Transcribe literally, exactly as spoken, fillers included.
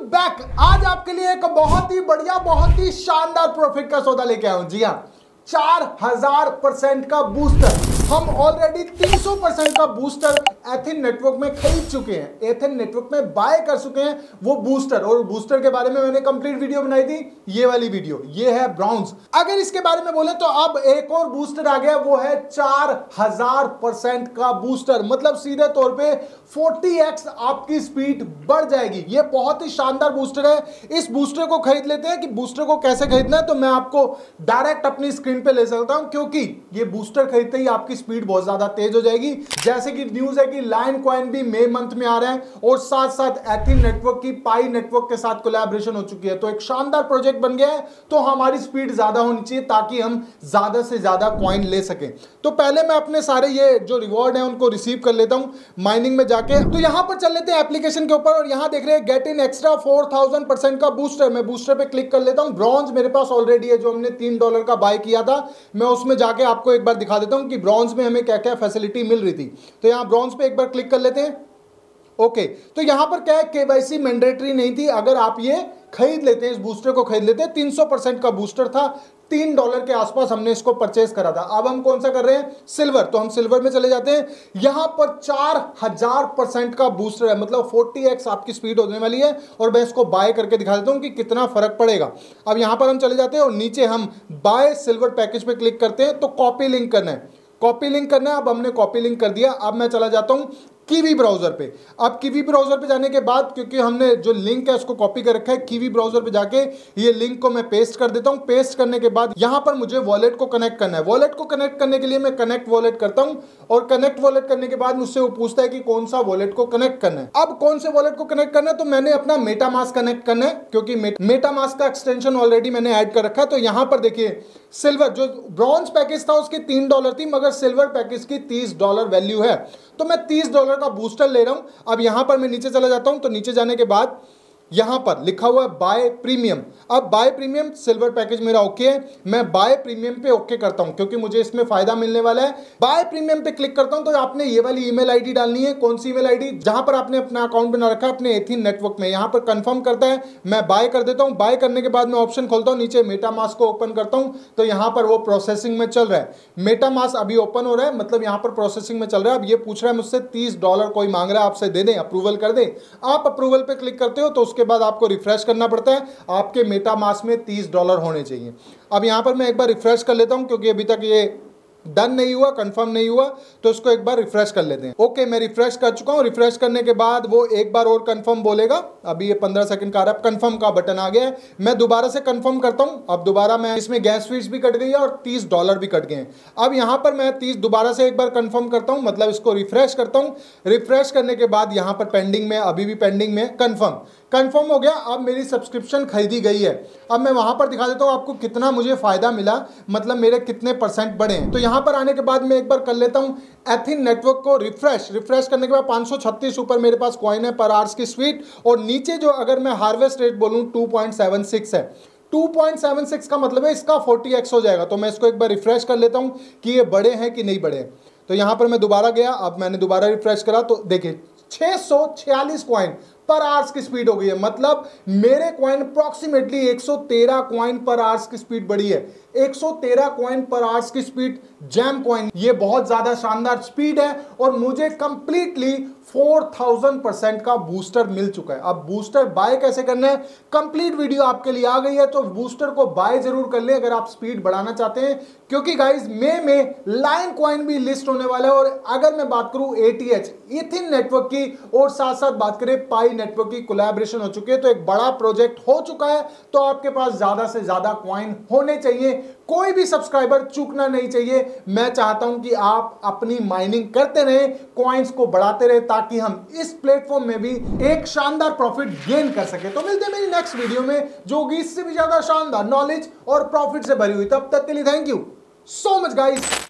Back. आज आपके लिए एक बहुत ही बढ़िया, बहुत ही शानदार प्रॉफिट का सौदा लेके आया हूं। जी हाँ, चार हजार परसेंट का बूस्टर। हम ऑलरेडी तीन सौ परसेंट का बूस्टर एथिन नेटवर्क में खरीद चुके हैं, एथिन नेटवर्क में बाय कर चुके हैं वो बूस्टर। और बूस्टर के बारे में मैंने कंप्लीट वीडियो बनाई थी, ये वाली वीडियो। ये है ब्राउन्स। अगर इसके बारे में बोले तो अब एक और बूस्टर आ गया, वो है चार हजार परसेंट का बूस्टर। मतलब सीधे तौर पे चालीस एक्स आपकी स्पीड बढ़ जाएगी। ये बहुत ही शानदार बूस्टर है। इस बूस्टर को खरीद लेते हैं। कि बूस्टर को कैसे खरीदना है तो मैं आपको डायरेक्ट अपनी स्क्रीन पे ले सकता हूं, क्योंकि ये बूस्टर खरीदते ही आपकी स्पीड बहुत ज्यादा तेज हो जाएगी। जैसे कि न्यूज है कि लाइन कॉइन भी मई मंथ में आ रहा है और साथ साथ एथिन नेटवर्क की पाई नेटवर्क के साथ कोलैबोरेशन हो चुकी है। तो एक शानदार प्रोजेक्ट बन गया है। तो हमारी स्पीड ज्यादा होनी चाहिए ताकि हम ज्यादा से ज्यादा कॉइन ले सकें। तो पहले मैं अपने सारे ये जो रिवॉर्ड है उनको रिसीव कर लेता हूं माइनिंग में जाके। तो यहां पर चल लेते हैं एप्लीकेशन के ऊपर और यहां देख रहे हैं get in extra four thousand percent का बूस्टर। मैं बूस्टर पे क्लिक कर लेता हूं। ब्रॉन्ज मेरे पास ऑलरेडी है, जो हमने तीन डॉलर का बाय किया था। मैं उसमें जाके आपको एक बार दिखा देता हूं कि ब्रॉन्ज में हमें क्या क्या फैसिलिटी मिल रही थी। तो यहां ब्रॉन्ज पे एक बार क्लिक कर लेते हैं। ओके okay, तो यहां पर क्या है, केवाईसी मैंडेटरी नहीं थी। अगर आप ये खरीद लेते हैं, इस बूस्टर को खरीद लेते हैं, तीन सौ परसेंट का बूस्टर था, तीन डॉलर के आसपास हमने इसको परचेज करा था। अब हम कौन सा कर रहे हैं, सिल्वर। तो हम सिल्वर में चले जाते हैं। यहां पर चार हजार परसेंट का बूस्टर है, मतलब चालीस एक्स आपकी स्पीड होने वाली है। और मैं इसको बाय करके दिखा देता हूं कि कितना फर्क पड़ेगा। अब यहां पर हम चले जाते हैं और नीचे हम बाय सिल्वर पैकेज पे क्लिक करते हैं। तो कॉपी लिंक करना है, कॉपी लिंक करना है। अब हमने कॉपी लिंक कर दिया। अब मैं चला जाता हूं कीवी ब्राउजर पे। अब कीवी ब्राउजर पे जाने के बाद, क्योंकि हमने जो लिंक है उसको कॉपी कर रखा है, कीवी ब्राउजर पे जाके ये लिंक को मैं पेस्ट कर देता हूं। पेस्ट करने के बाद यहां पर मुझे वॉलेट को कनेक्ट करना है। वॉलेट को कनेक्ट करने के लिए मैं कनेक्ट वॉलेट करता हूं और कनेक्ट वॉलेट करने के बाद मुझसे वो पूछता है कि कौन सा वॉलेट को कनेक्ट करना है। अब कौन से वॉलेट को कनेक्ट करना है, तो मैंने अपना मेटामास्क कनेक्ट करना है, क्योंकि मेटामास्क का एक्सटेंशन ऑलरेडी मैंने ऐड कर रखा है। तो यहां पर देखिए, सिल्वर जो ब्रॉन्ज पैकेज था उसकी तीन डॉलर थी, मगर सिल्वर पैकेज की तीस डॉलर वैल्यू है। तो मैं तीस डॉलर का बूस्टर ले रहा हूं। अब यहां पर मैं नीचे चला जाता हूं। तो नीचे जाने के बाद यहां पर लिखा हुआ है बाय प्रीमियम। अब बाय प्रीमियम, सिल्वर पैकेज मेरा ओके है, मैं बाय प्रीमियम पे ओके करता हूं, क्योंकि मुझे इसमें फायदा मिलने वाला है। बाय प्रीमियम पे क्लिक करता हूं। तो आपने ये वाली ईमेल आईडी डालनी है। कौन सी ईमेल आईडी, जहां पर आपने अपना अकाउंट बना रखा है अपने एथिन नेटवर्क में। यहां पर कंफर्म करता है, मैं बाय कर देता हूं। बाय करने के बाद मैं ऑप्शन खोलता हूं, नीचे मेटामास्क को ओपन करता हूं। तो यहां पर वो प्रोसेसिंग में चल रहा है। मेटामास्क अभी ओपन हो रहा है, मतलब यहां पर प्रोसेसिंग में चल रहा है। अब ये पूछ रहा है मुझसे तीस डॉलर कोई मांग रहा है, आपसे दे दें, अप्रूवल कर दें। आप अप्रूवल पे क्लिक करते हो तो उसके बाद आपको रिफ्रेश करना पड़ता है। आपके मेटामास्क में तीस डॉलर होने चाहिए। अब यहां पर मैं एक बार रिफ्रेश कर लेता हूं, क्योंकि अभी तक ये डन नहीं हुआ, कंफर्म नहीं हुआ। तो इसको एक बार रिफ्रेश कर लेते हैं। ओके, मैं रिफ्रेश कर चुका हूं। रिफ्रेश करने के बाद वो एक बार और कंफर्म बोलेगा। अभी ये पंद्रह सेकंड का आ रहा है, कंफर्म का बटन आ गया है। मैं दोबारा से कंफर्म करता हूं। अब दोबारा मैं इसमें गैस फीस भी कट गई है और तीस डॉलर भी कट गए हैं। अब यहां पर मैं तीस दोबारा से एक बार कंफर्म करता हूं, मतलब इसको रिफ्रेश करता हूं। रिफ्रेश करने के बाद यहां पर पेंडिंग में, अभी भी पेंडिंग में, कंफर्म कंफर्म हो गया। अब मेरी सब्सक्रिप्शन खरीदी गई है। अब मैं वहां पर दिखा देता हूं आपको कितना मुझे फायदा मिला, मतलब मेरे कितने परसेंट बढ़े हैं। तो यहां पर आने के बाद मैं एक बार कर लेता हूं एथिन नेटवर्क को रिफ्रेश। रिफ्रेश करने के बाद पाँच सौ छत्तीस ऊपर मेरे पास कॉइन है पर आवर्स की स्पीड। और नीचे जो अगर मैं हार्वेस्ट रेट बोलूं टू पॉइंट सेवन सिक्स है। टू पॉइंट सेवन सिक्स का मतलब है इसका चालीस एक्स हो जाएगा। तो मैं इसको एक बार रिफ्रेश कर लेता हूं कि ये बड़े हैं कि नहीं बड़े हैं। तो यहां पर मैं दोबारा गया। अब मैंने दोबारा रिफ्रेश करा तो देखिए छह सौ छियालीस कॉइन पर आवर्स की स्पीड हो गई है। मतलब मेरे कॉइन अप्रॉक्सीमेटली एक सौ तेरह कॉइन पर आवर्स की स्पीड बढ़ी है। एक सौ तेरह कॉइन पर आवर्स की स्पीड जैम कॉइन, ये बहुत ज्यादा शानदार स्पीड है। और मुझे कंप्लीटली चार हज़ार परसेंट का बूस्टर मिल चुका है। अब बूस्टर बाय कैसे करना है, कंप्लीट वीडियो आपके लिए आ गई है। तो बूस्टर को बाय जरूर कर ले अगर आप स्पीड बढ़ाना चाहते हैं, क्योंकि गाइस मई में लाइन कॉइन भी लिस्ट होने वाला है। और अगर मैं बात करूं एटीएच एथिन नेटवर्क की, और साथ साथ बात करें पाई नेटवर्क की, कोलैबोरेशन हो चुकी है। तो एक बड़ा प्रोजेक्ट हो चुका है। तो आपके पास ज्यादा से ज्यादा कॉइन होने चाहिए। कोई भी सब्सक्राइबर चूकना नहीं चाहिए। मैं चाहता हूं कि आप अपनी माइनिंग करते रहें, कॉइन्स को बढ़ाते रहे, ताकि हम इस प्लेटफॉर्म में भी एक शानदार प्रॉफिट गेन कर सके। तो मिलते हैं मेरी नेक्स्ट वीडियो में, जो होगी इससे भी ज्यादा शानदार नॉलेज और प्रॉफिट से भरी हुई। तब तक के लिए thank you so much guys.